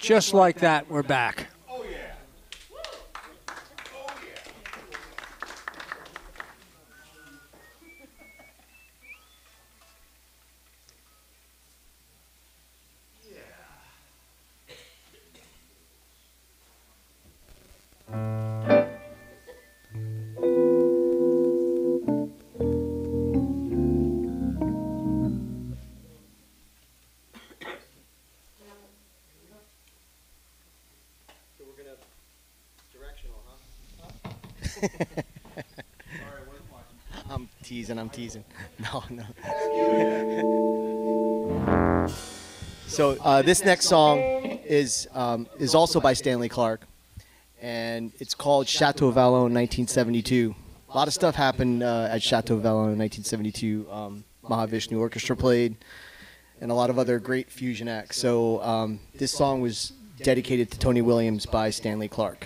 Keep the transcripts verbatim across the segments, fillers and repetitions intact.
just like that, we're back. Oh, yeah. Oh, So we're gonna directional, huh? I'm teasing, I'm teasing. No, no. So uh, this next song is um, is also by Stanley Clarke, and it's called Chateau Vallon nineteen seventy-two. A lot of stuff happened uh, at Chateau Vallon in nineteen seventy-two. Um, Mahavishnu Orchestra played, and a lot of other great fusion acts. So um, this song was dedicated to Tony Williams by Stanley Clarke.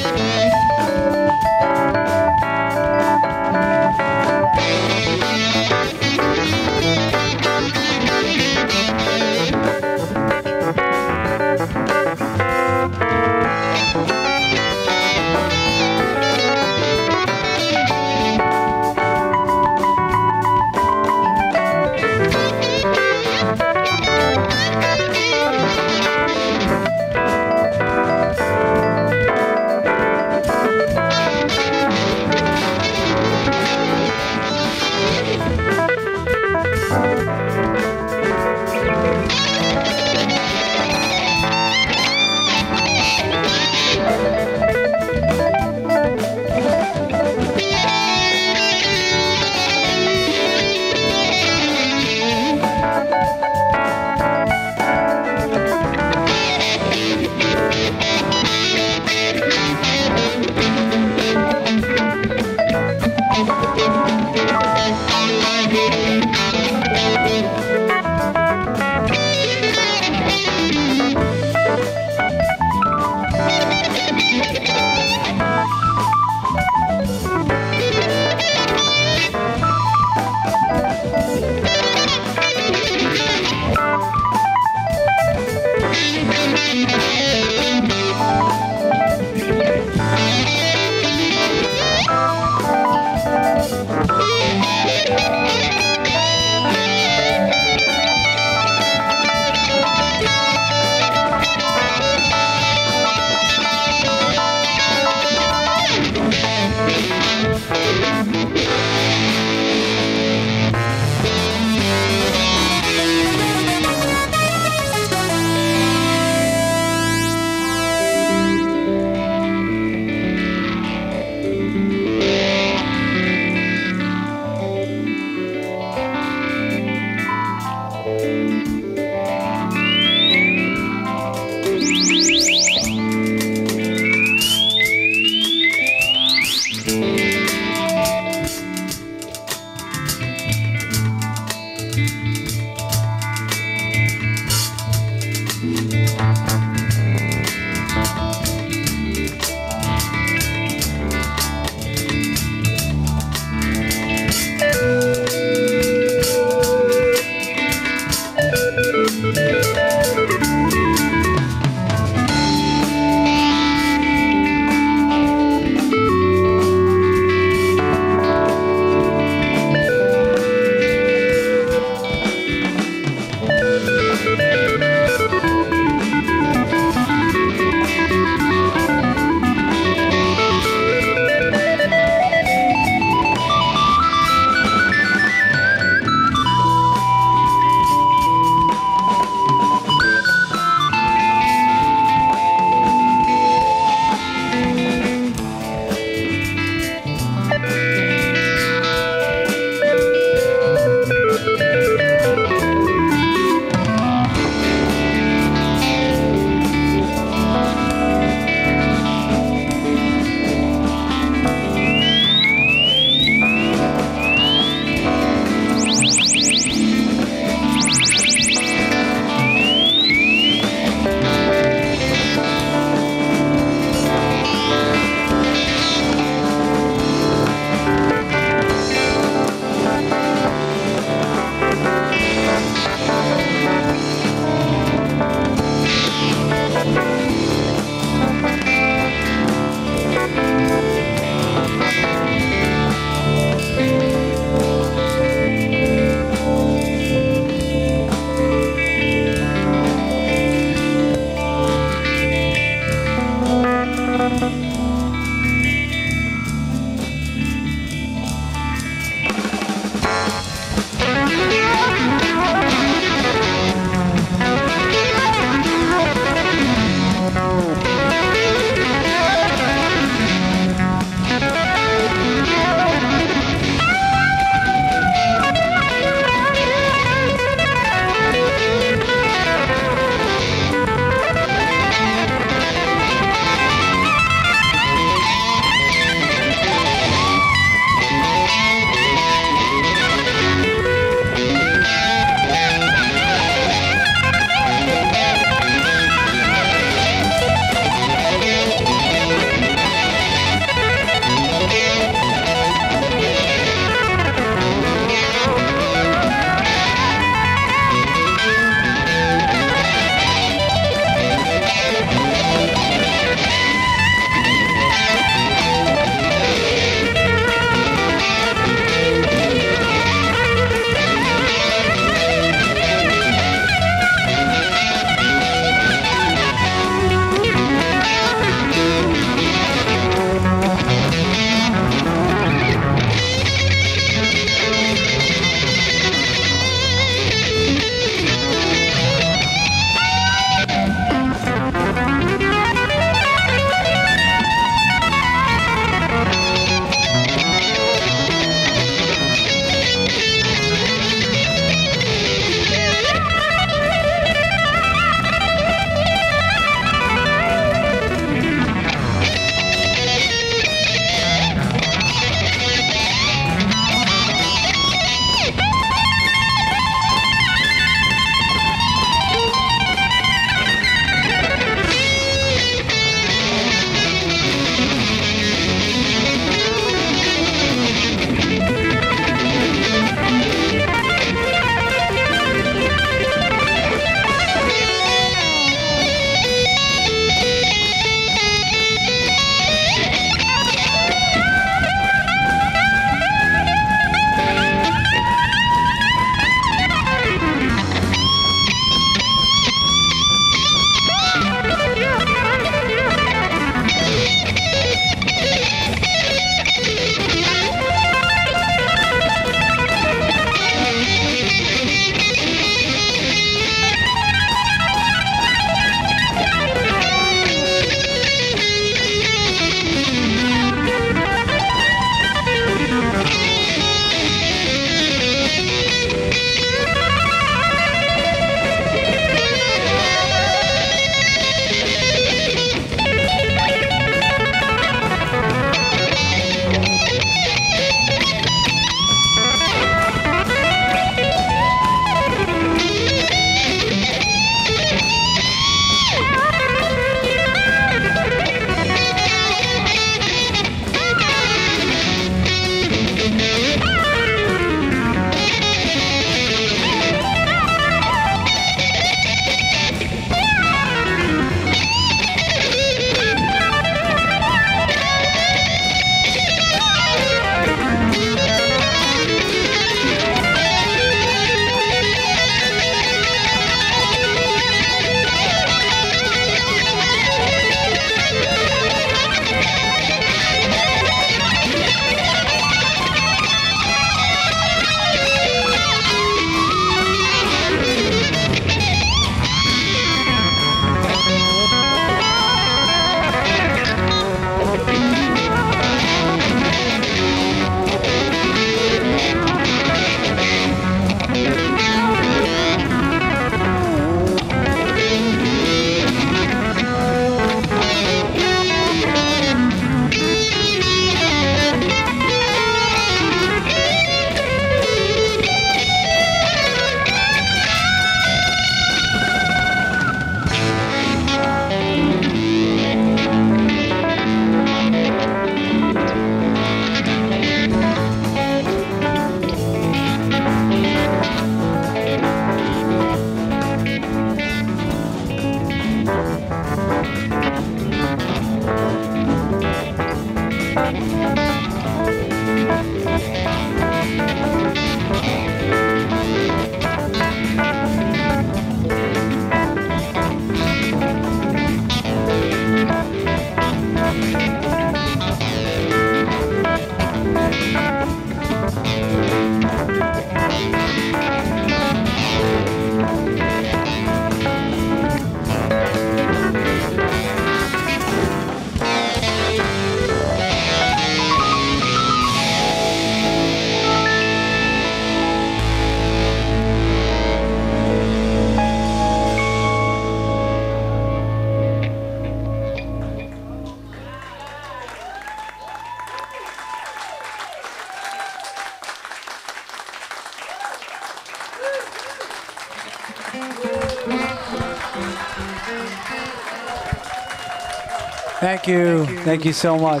Thank you. Thank you so much.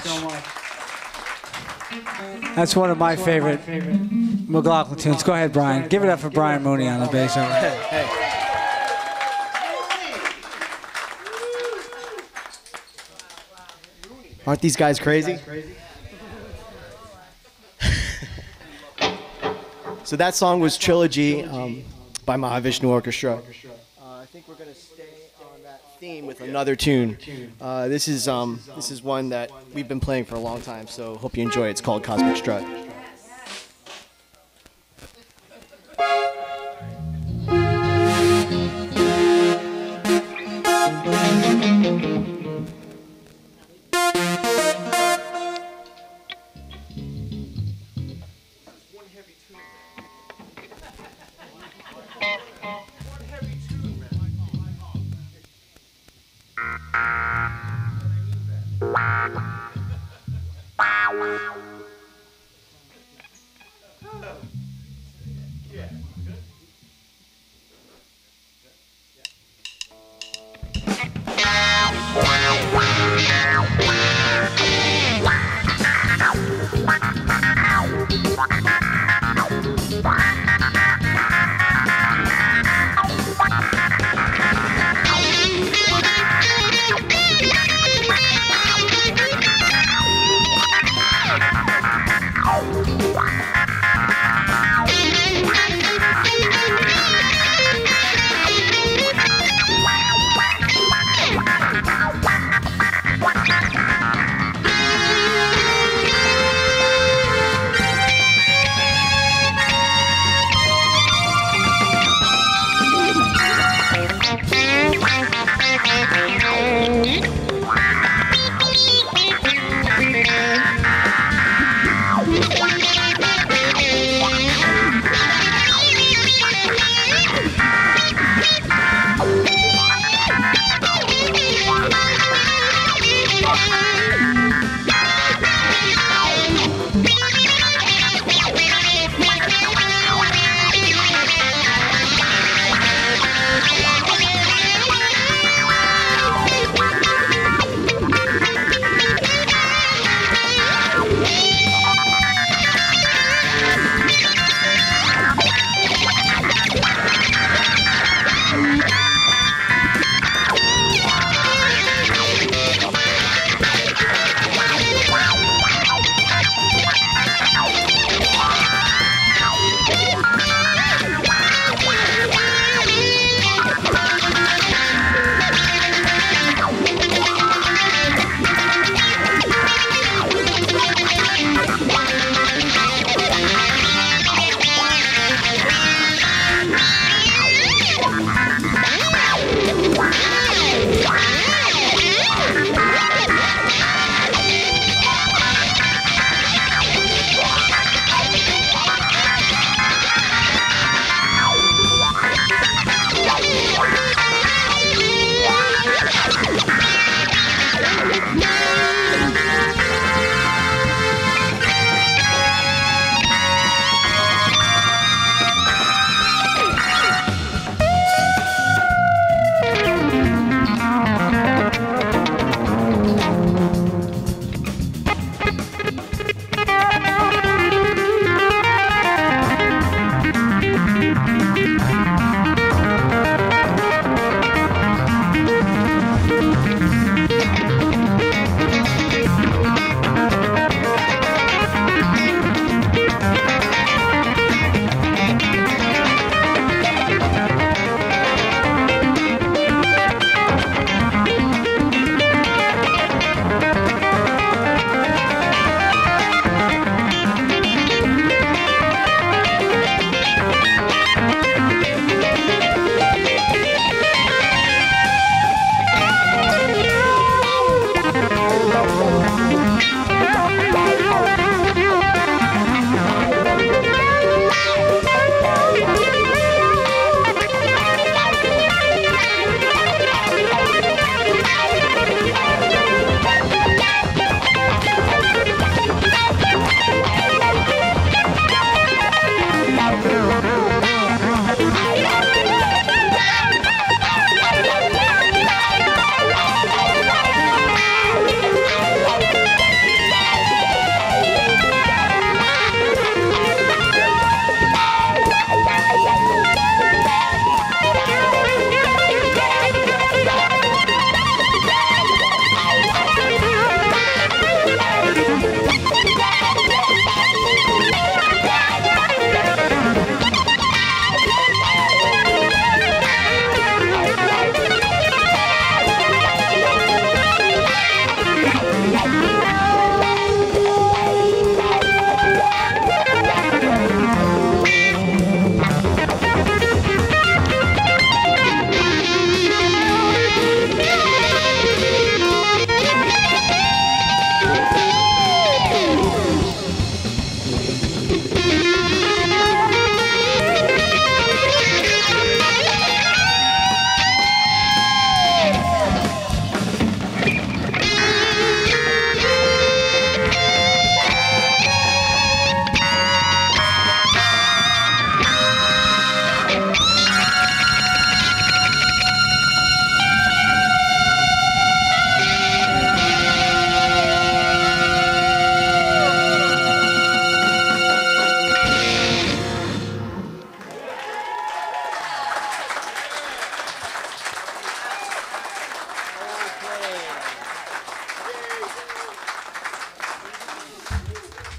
That's one of my favorite McLaughlin tunes. Go ahead, Brian. Give it up for Brian Mooney on the bass. Hey. Aren't these guys crazy? So that song was Trilogy um, by Mahavishnu Orchestra. Uh, I think we're going to stay on that theme with another tune. Uh, this is um, this is one that we've been playing for a long time, so hope you enjoy it. It's called Cosmic Strut.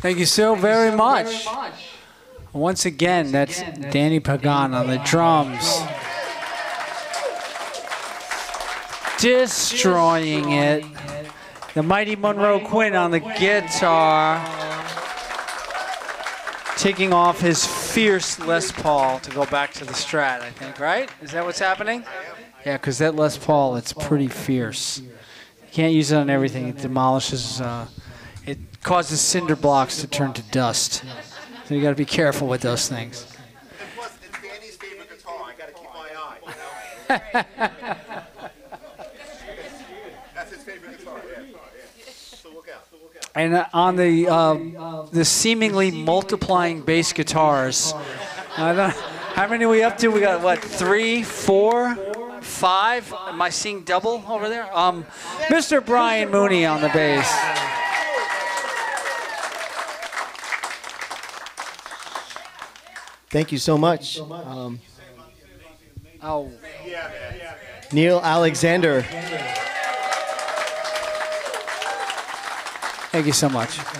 Thank you so very much. Once again, that's Danny Pagan on the drums. Destroying it. The mighty Monroe Quinn on the guitar. Taking off his fierce Les Paul to go back to the Strat, I think, right? Is that what's happening? Yeah, because that Les Paul, it's pretty fierce. You can't use it on everything. It demolishes, uh, it causes cinder blocks to turn to dust. So you got to be careful with those things. And plus, it's Danny's favorite guitar. I got to keep my eye. That's his favorite guitar. Yeah. yeah. So look out. So look out. And uh, on the uh, the seemingly multiplying bass guitars, I don't know, how many are we up to? We got what, three, four, five? Am I seeing double over there? Um, Mister Brian Mooney on the bass. Thank you so much. Um, Oh, Neil Alexander. thank you so much. All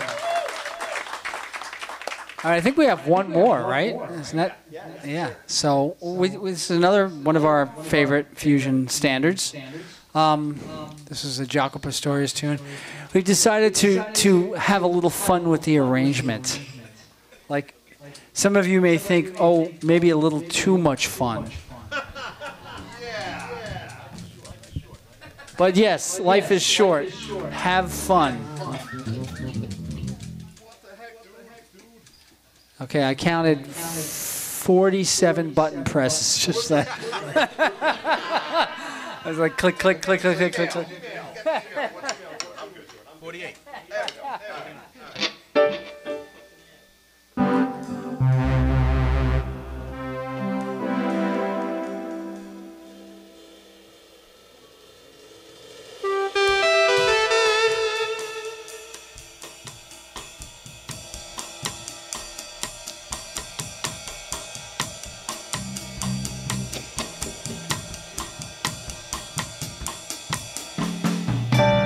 right, I think we have one more, right? Isn't that? Yeah. So we, this is another one of our favorite fusion standards. Um, this is a Jaco Pastorius tune. We decided to to have a little fun with the arrangement. Like, some of you may think, oh, maybe a little too much fun. But yes, life is short. Have fun. Okay, I counted forty-seven button presses. Just like I was like, click, click, click, click, click, click, click. forty-eight. Thank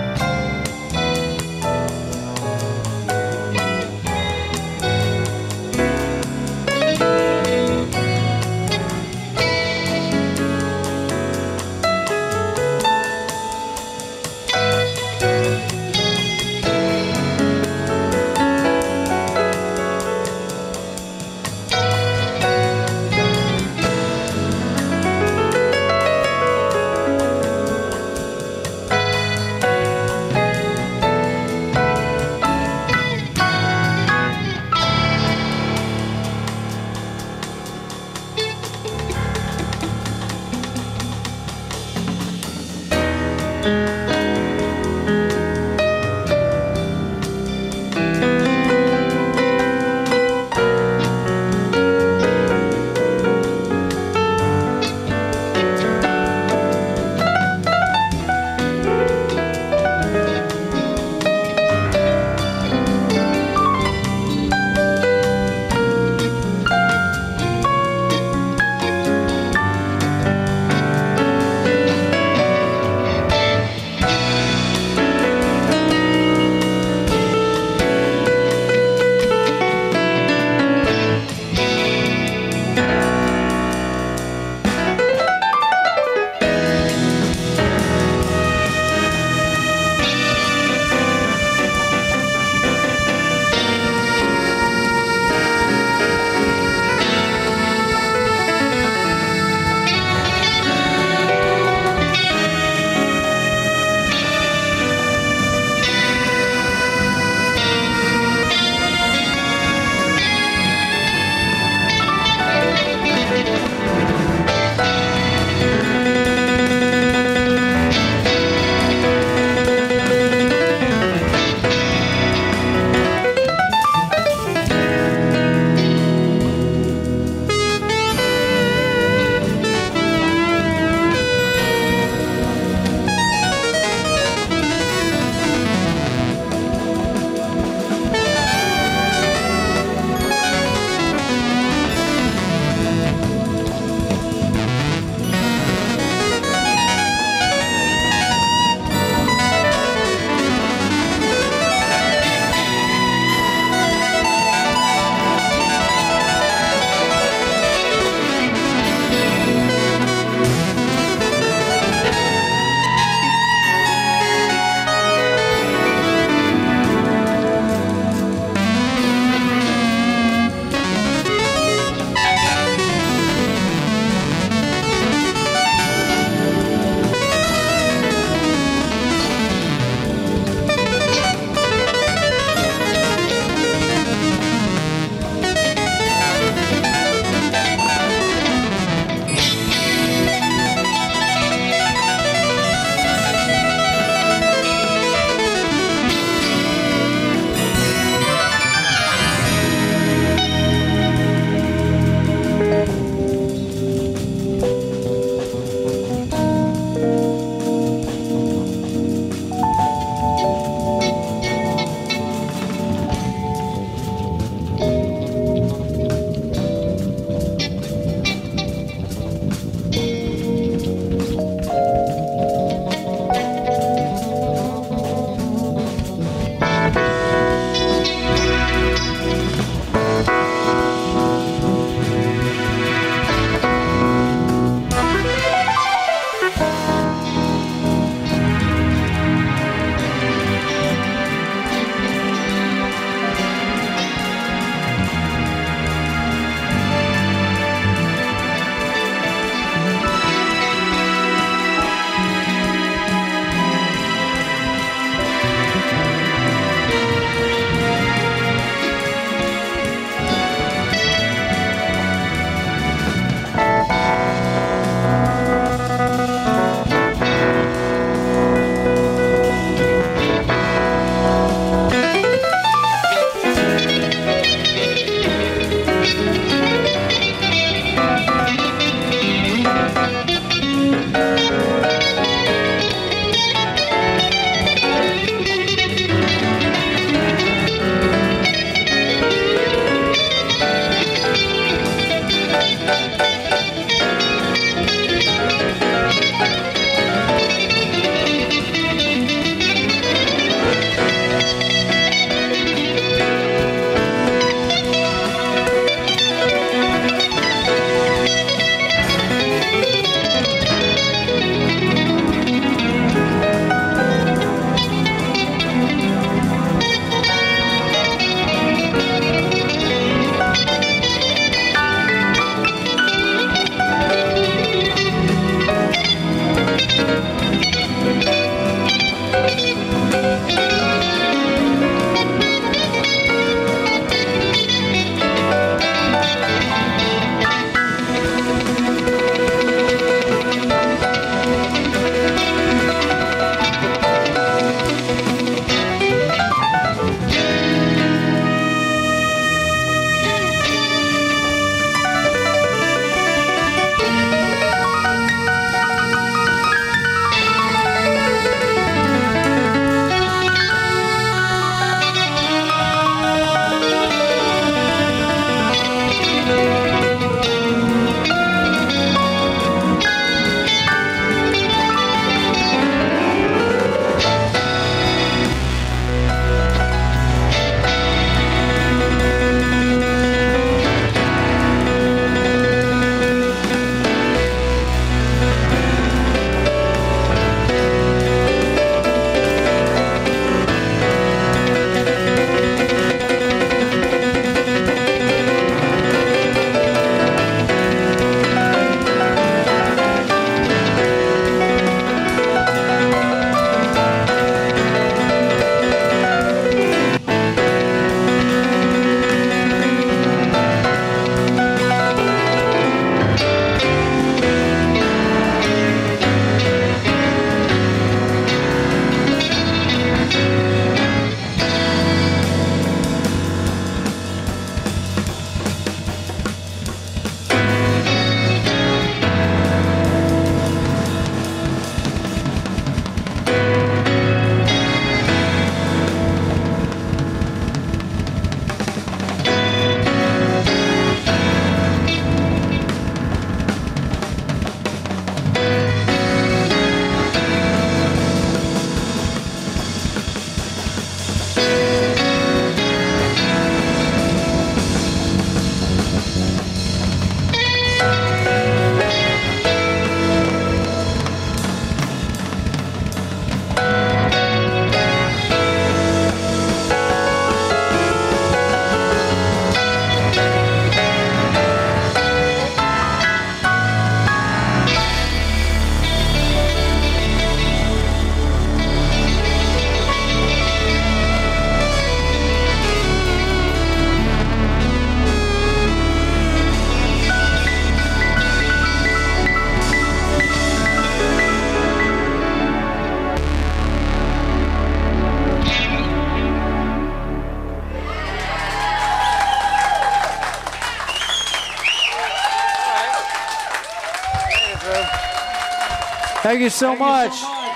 Thank you so much.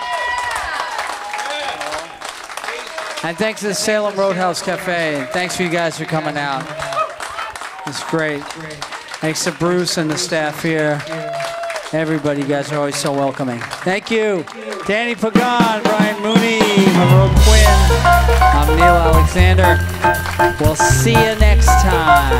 And thanks to the Salem Roadhouse Cafe. And thanks for you guys for coming out. It's great. Thanks to Bruce and the staff here. Everybody, you guys are always so welcoming. Thank you. Danny Pagan, Brian Mooney, Monroe Quinn. I'm Neil Alexander. We'll see you next time.